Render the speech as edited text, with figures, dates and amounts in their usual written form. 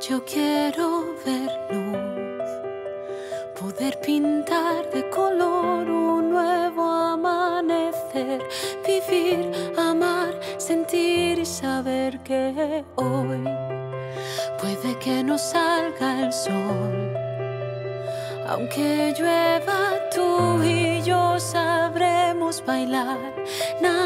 Yo quiero ver luz, poder pintar de color un nuevo amanecer, vivir, amar, sentir y saber que hoy puede que no salga el sol. Aunque llueva, tú y yo sabremos bailar.